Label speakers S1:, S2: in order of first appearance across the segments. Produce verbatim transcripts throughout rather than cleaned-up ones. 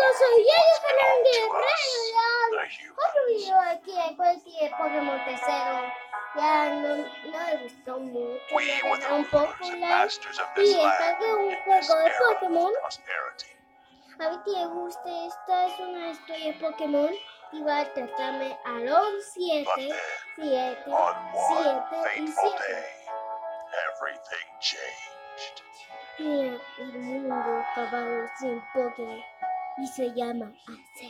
S1: soy Yayo Fernández Reyes. Otro video aquí de cualquier Pokémon tercero. Ya no, no me gustó mucho, ya era un popular y descargué un juego de Pokémon. A ver que le guste, esta es una historia de Pokémon y va a tratarme a los siete, siete, siete y siete. Mira, el mundo acabado sin Pokémon y se llama Arceus.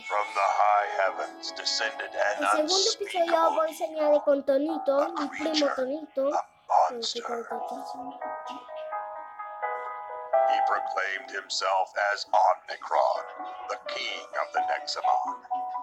S1: El segundo episodio voy a enseñarle con Tonito, mi primo Tonito.
S2: He proclaimed himself as Omnicron, the king of the Nexamon.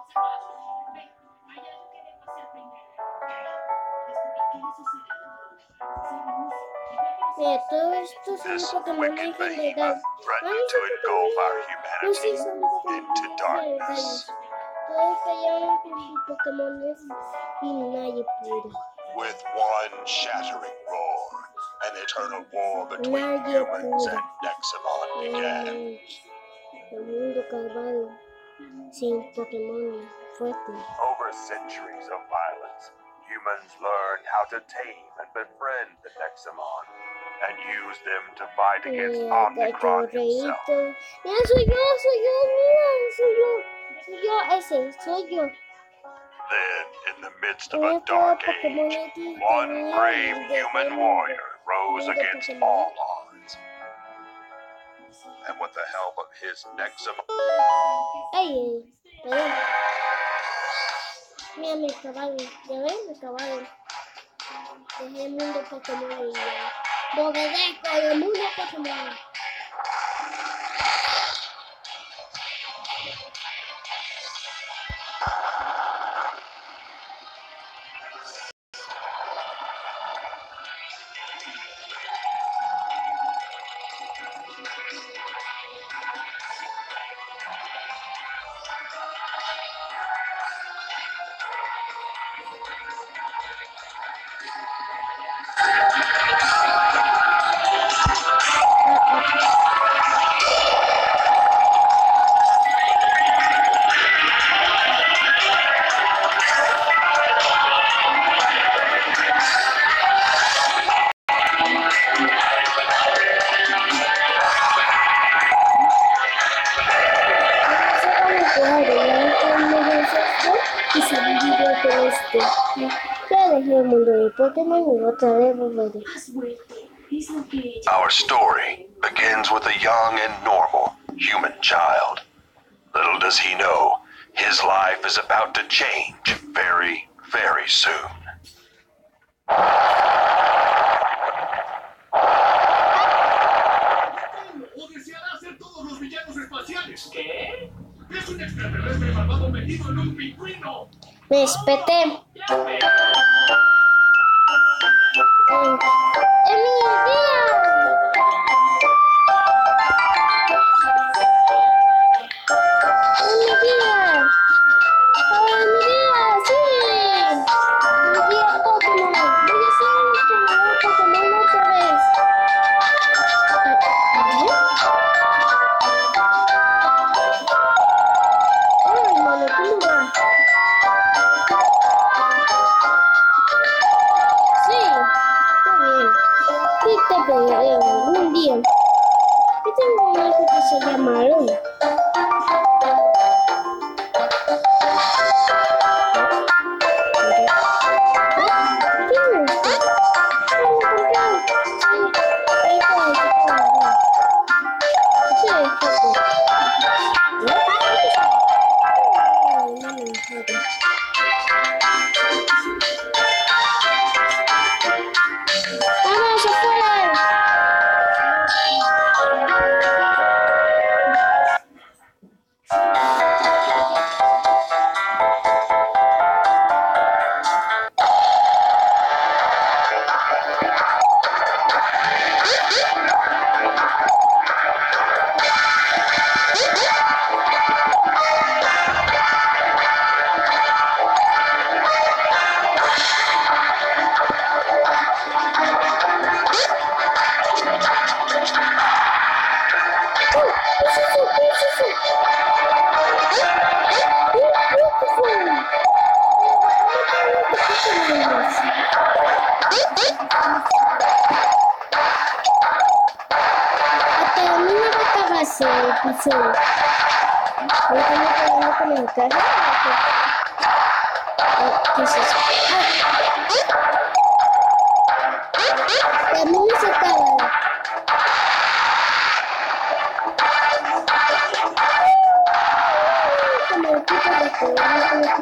S1: Mira, todo esto son
S2: This
S1: Pokémon
S2: wicked
S1: de
S2: behemoth
S1: verdad.
S2: threatened to engulf our humanity into darkness.
S1: Todos fallaron con sus Pokémones y nadie pudo.
S2: With one shattering roar, an eternal war between
S1: Nadie
S2: humans
S1: pudo.
S2: and Nexamon began.
S1: El mundo acabado sin Pokémon fuerte.
S2: Over centuries of violence, humans learned how to tame and befriend the Nexamon and use them to fight against
S1: Mira,
S2: Omnicron
S1: gato
S2: himself.
S1: reíto. Mira, soy yo, soy yo, mira, soy yo. Soy yo, ese, soy yo.
S2: Then, in the midst of
S1: Mira
S2: a
S1: todo
S2: dark
S1: Pokémon
S2: age,
S1: aquí.
S2: one
S1: tenía
S2: brave
S1: el de
S2: human
S1: Pokémon.
S2: warrior rose
S1: El de
S2: against
S1: Pokémon.
S2: all odds. And with the help of his Nexamon,
S1: Ay, perdón. Mira, me acabaron. ¿Ya ven? Me acabaron. Dejé el mundo Pokémon y ya. Boguedeco y el mundo Pokémon. Y se divide con este. Ya dejé el mundo de Pokémon y otra vez volveré.
S2: our story begins with a young and normal human child. Little does he know, his life is about to change very, very soon.
S3: O deseará ser todos los villanos espaciales. ¿Qué? Es un extraterrestre malvado metido en un pingüino.
S1: Me desperté. ¡En mi día! ¡En mi día! ¡En mi día! ¡Sí! ¡Mi día Pokémon! Voy a hacer un entrenador Pokémon otra vez. ¡Ay, mano, cómo va! Sí, está bien. Sí, te pegaré algún día. Yo tengo un hijo que se llama Aaron. ¿Quién es este? Ah, lo compraron. Sí, ahí está, ahí está. Sí, está bien. Ay, no me importa. ¡Vamos afuera! ese episodio. Yo también pegando con el carro. ¿Qué es eso? También me sacaba. Como el tipo de juego.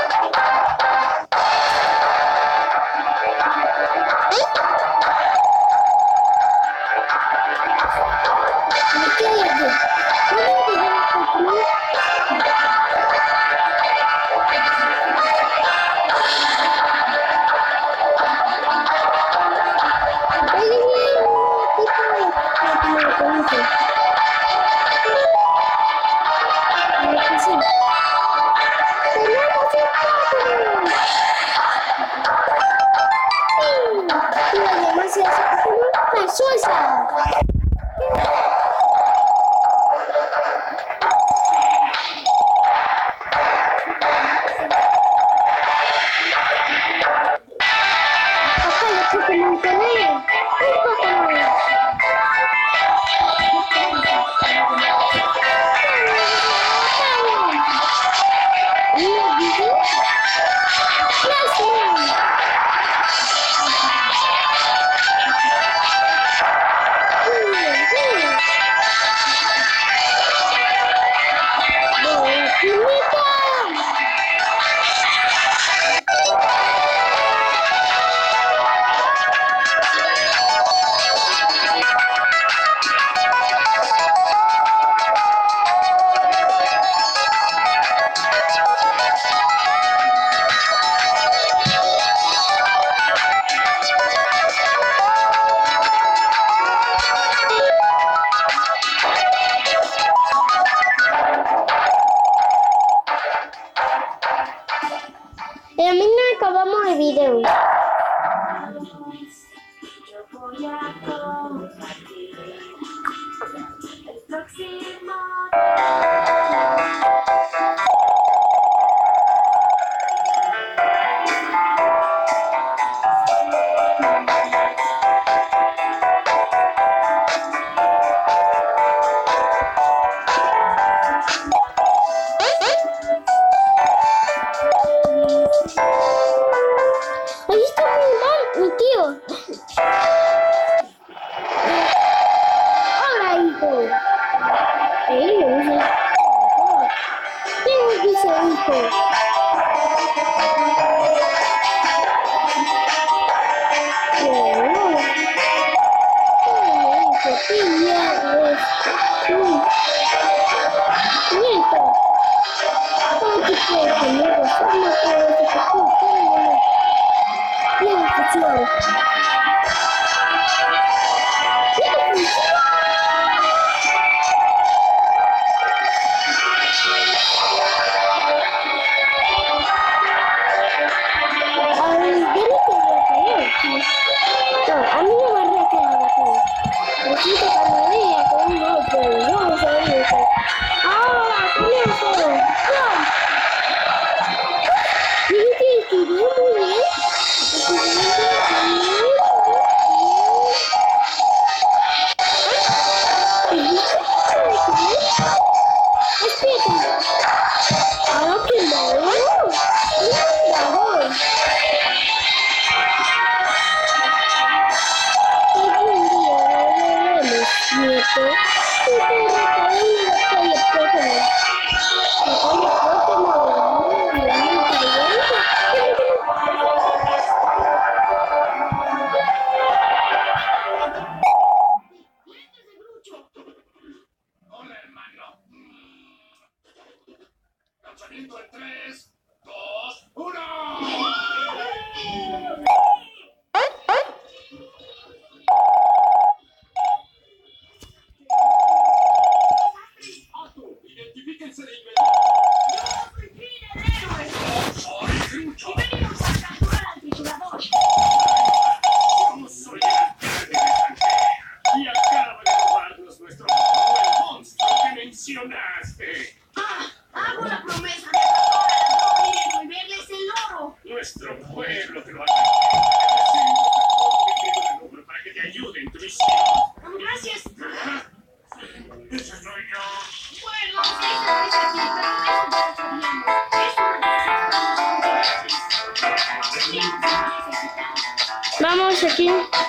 S1: Video.
S3: Gracias.
S1: Bueno, sí, sabes que sí, pero eso ya lo sabíamos. Es una de esas Vamos aquí.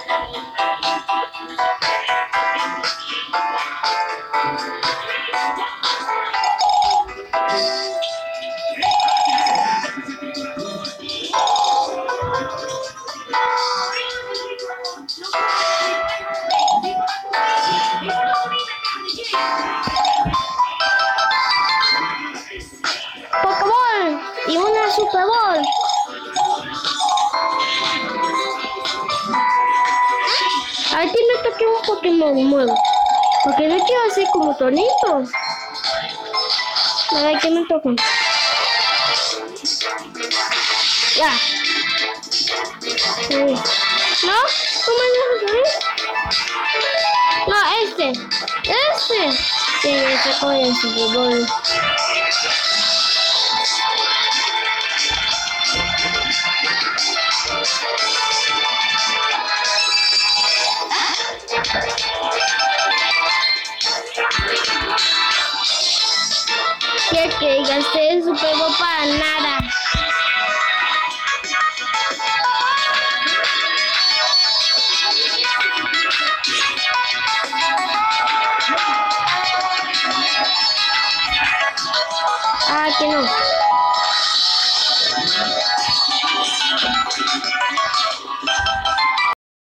S1: Pokéball y una Super Bowl. A ti me toqué un Pokémon nuevo. Porque no quiero hacer como Tonito. A ver, ¿qué me toca? Ya. Sí. ¿No? ¿Cómo no se ve? No, este. Este. Sí, me sacó el Super Bowl. Ya que gasté el Super Bowl para nada. Ah, que no.